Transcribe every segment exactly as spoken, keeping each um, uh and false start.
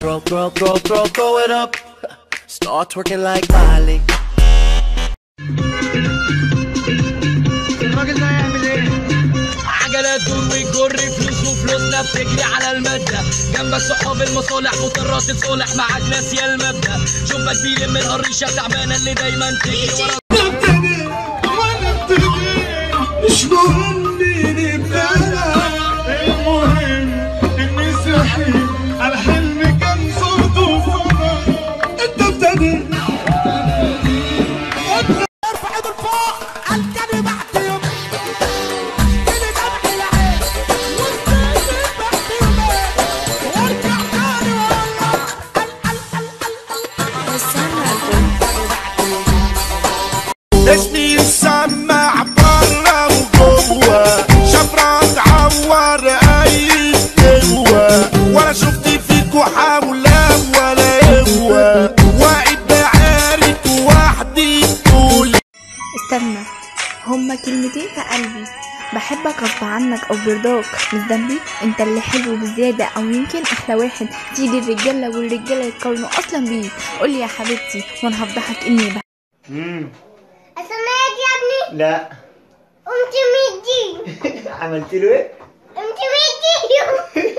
throw, throw, throw, throw, throw it up. Start twerking like Miley. الراجل ده هيعمل ايه؟ عجلات ويجر فلوس وفلوسنا بتجري على المادة، جنبك صحاب المصالح مضطرة تصالح معاك ناس يا المبدأ، شوفك بيلم القريشة تعبانة اللي دايما تجري ورا. نبتدي ونبتدي مش مهم مين ابتدى، المهم اني صحي على حلمي كان صوته فضا. انت ابتدي ارفع ايده لفوق الكلمة بعد يوم اللي دمع العين والتاني بعد يومين وارجع تاني والله اسمي يسمع برا وجوا، شفرة تعور اي قوة، ولا شفت فيكوا حولة ولا قوة، واقف بعارك وحدي تقول. استنى، هما كلمتين في قلبي، بحبك غصب عنك او برضاك مش ذنبي، انت اللي حلو بزيادة او يمكن احلى واحد تيجي الرجالة والرجالة يتقارنوا اصلا بيك، قولي يا حبيبتي وانا هفضحك اني بحبك. امم سمعت يا ابني؟ لا. قمت مدي. عملت له ايه؟ قمت مدي.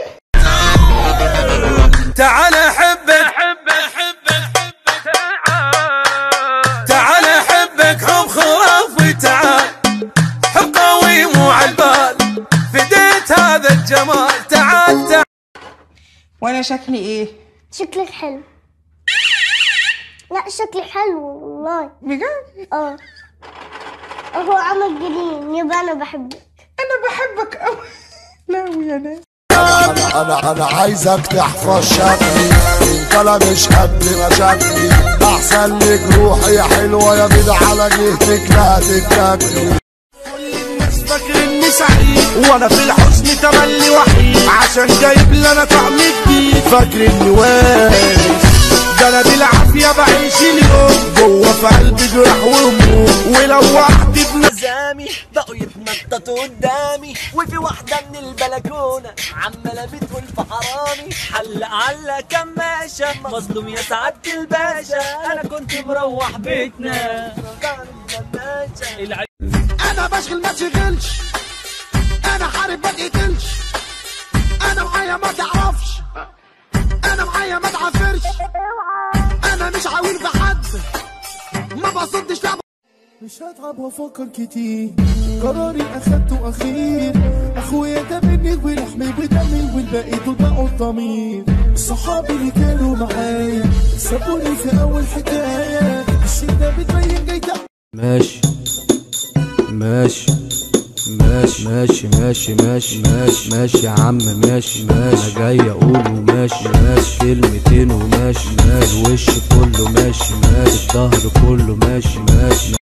تعال احبك حبك حبك حبك تعال احبك حب خرافي، تعال حب قوي مو عالبال، فديت هذا الجمال، تعال تعال. وانا شكلي ايه؟ شكلك حلو. لا شكلي حلو والله. بجد؟ اه. هو عمل جنين يبقى انا بحبك. انا بحبك قوي. لا يا ناس. انا انا انا عايزك تحفظ شكلي، انت لا مش قد مشاكلي، احسن لك روحي يا حلوه يا بيض على جهتك لا تتاكلي. كل الناس فاكر اني سعيد وانا في الحزن تملي وحيد، عشان جايب لي انا طعم جديد، فاكر اني وارث ده انا بالعافيه بعيش اليوم، جوه في قلبي جراح وهموم، ولو وقعت بنزامي بقوا يتنططوا قدامي، وفي واحدة من البلكونة عمالة بتقول في حرامي، حلق على كماشة مظلوم يا سعادة الباشا، أنا كنت مروح بيتنا. انا بشغل ما تشغلش، انا حارب ما تقتلش، انا معايا ما تعرفش، انا معايا ما تعافرش، انا مش عاوين بحد ما بصدش لا. مش هتعب وافكر كتير، قراري اخدته اخير، اخويا ده مني ولحمي ودمي والباقي دول بقوا الضمير، صحابي اللي كانوا معايا سابوني في اول حكايه، الشده بتبين جاي. ماشي ماشي ماشي ماشي ماشي ماشي ماشي ماشي يا عم ماشي ماشي، انا جاي اقول وماشي ماشي، كلمتين وماشي ماشي، الوش كله ماشي ماشي، الظهر كله ماشي ماشي.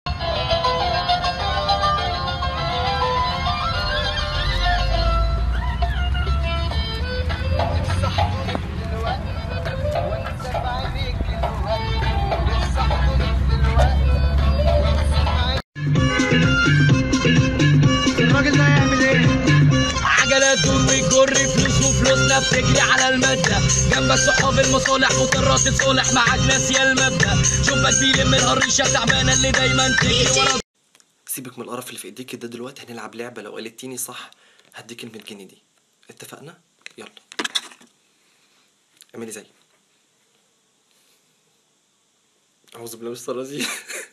الراجل ده هيعمل ايه؟ عجلات ويجر فلوس وفلوسنا بتجري على المادة، جنبك صحاب المصالح مضطرة تصالح معاك ناس يا المبدأ، شوفك بيلم القريشة تعبانة اللي دايما تجري ورا. سيبك من القرف اللي في ايديك ده دلوقتي، هنلعب لعبة، لو قالتيني صح هديك المية جنيه دي، اتفقنا؟ يلا اعملي زي. أعوذ بالله من الشيطان الرجيم.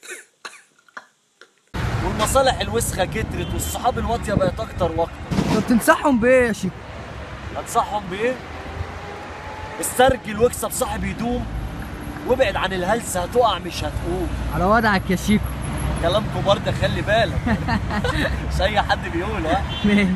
والمصالح الوسخة كترت والصحاب الواطية بقت أكتر وأكتر. طب تنصحهم بايه يا شيخ؟ أنصحهم بإيه؟ استرجل واكسب صاحب يدوم، وابعد عن الهلسة هتقع مش هتقوم. على وضعك يا شيخ. كلام كبار ده خلي بالك. مش أي حد بيقول. ها؟ ماشي.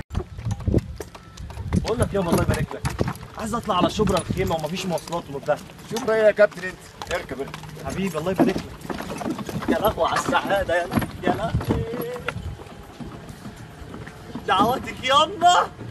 بقول لك يابا الله يبارك لك، عايز أطلع على شبرا الخيمة ومفيش مواصلات وبتاع. شبرا ايه يا كابتن انت؟ اركب اركب حبيبي الله يبارك لك. يا لهوي على السعادة، يا لهوي يا لهوي. دعواتك ياما.